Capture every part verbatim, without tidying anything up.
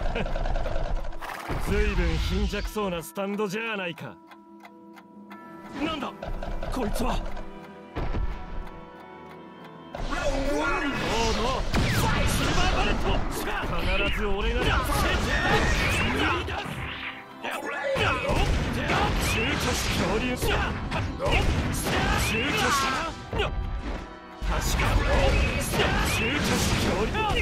ずいぶん貧弱そうなスタンドじゃないか。なんだこいつは。どうぞシルバーバレット、必ず俺がやっ躊躇し恐竜躊躇したな。確か躊躇し恐竜躊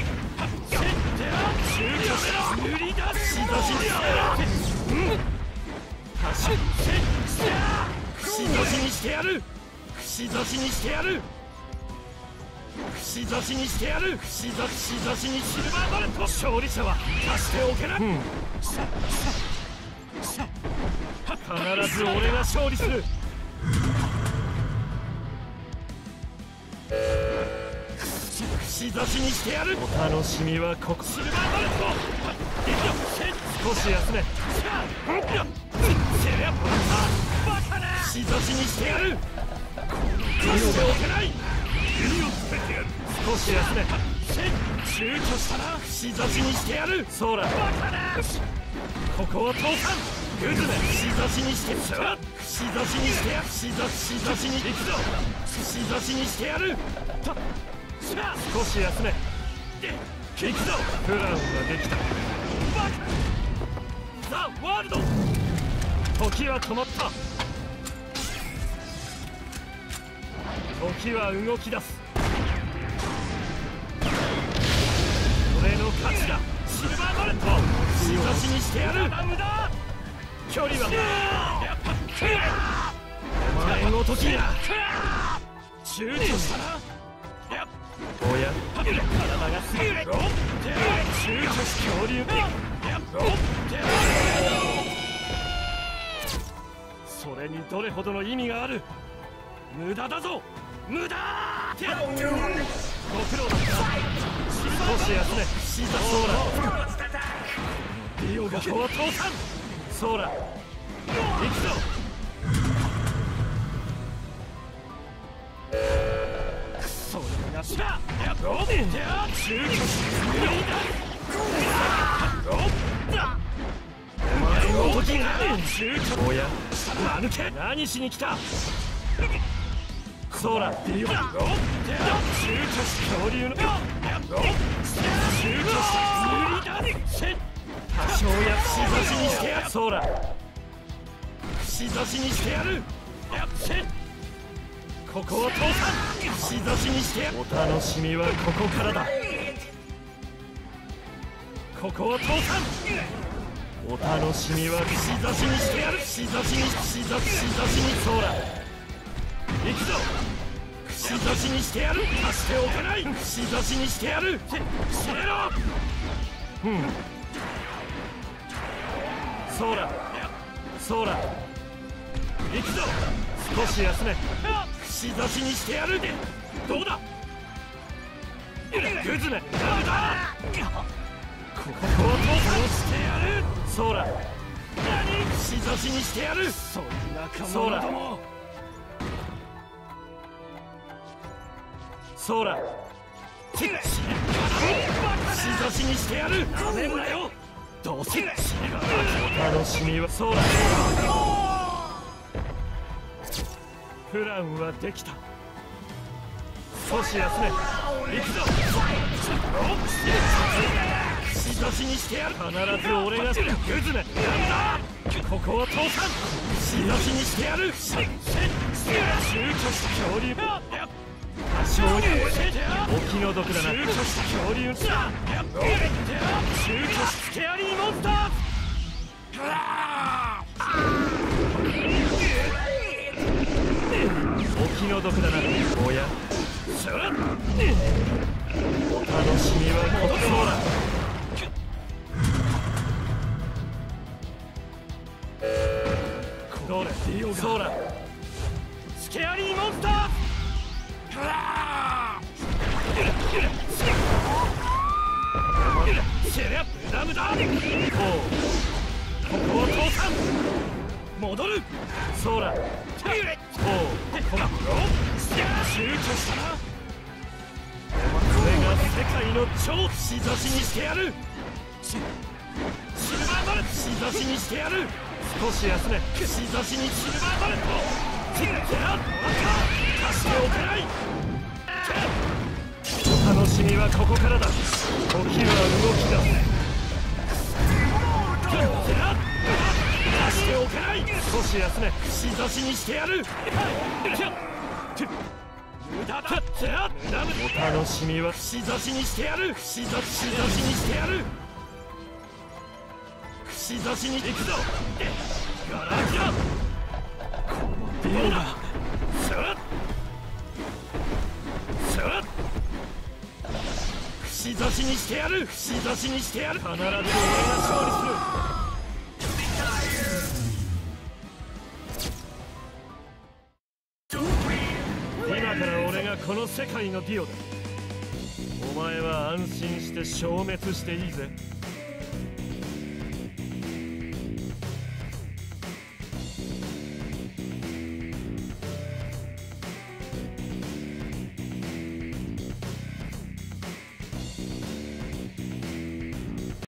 躇した無理だ。しどしにしてやる。確か串刺しにしてやる。串刺しにしてやる。串刺しにしてやる。串刺しにシルバーバレット。勝利者は出しておけない。必ず俺が勝利する。串刺しにしてやる。お楽しみはここ。シルバーバレット少し休め。串刺しにしてやる。出しておけない。少し休め。躊躇したな。串刺しにしてやる。そうだここは通さん。グズめ串刺しにして串刺しにしてやる。串刺しに行くぞ。串刺しにしてやる。少し休め。行くぞ。プランはできた。ザ・ワールド。時は止まった。時は動き出す。俺の勝ちだ。シルバーバレット串刺しにしてやる。距離はお前ごときだ。躊躇したな。おや体がすぐ躊躇し恐竜。それにどれほどの意味がある。無駄だぞ無駄。ご苦労だった。少し休め。シザソーラリオがここは通さん。ソーラ行くぞ。クソがしらローデンじゃ中華無理だ。お前の時が中華。おや間抜け何しに来た。ソーラリオ中華恐竜の中華無理だ。多少や串刺しにしてやる。そうだ串刺しにしてやる。ここは通さん。串刺しにしてやる。お楽しみはここからだ。ここは通さん。お楽しみは串刺しにしてやる。串刺しに串刺しにそうだ行くぞ。串刺しにしてやる。足しておけない。串刺しにしてやる。死ねろ。うんそうだそうだ行くぞ。少し休め。串刺しにしてやる。どうだグズメ。ここは通してやる。そうだ串刺しにしてやる。そんな仲間ども。そうだ串刺しにしてやる。ダメだよ。どうせお楽しみはそうだ。プランはできた。少し休め。行くぞ。串刺しにしてやる。必ず俺がグズメ。ここは通さん。串刺しにしてやる。躊躇した恐竜。多少にお気の毒だな。躊躇した恐竜。躊躇しスケアリーモンスター。お気の毒だな。おやお楽しみはここそうだ。どれそうだスケアリーモンスター。シェリャ無駄無駄。ここは通さん。戻る。そうだこうここ躊躇したな。これが世界の超串刺しにしてやる。 シルバーバレット串刺しにしてやる。少し休め。串刺しにシルバーバレット。てやってや貸しておけない。お楽しみはここからだ。時は動き出す。てやってや貸しておけない。少し休め。串刺しにしてやる。無駄だ。お楽しみは串刺しにしてやる。串刺しにしてやる。串刺しに行くぞ。ガラクだ。このビーがさっさっ串刺しにしてやる。串刺しにしてやる。必ず俺が勝利する。今から俺がこの世界のディオだ。お前は安心して消滅していいぜ。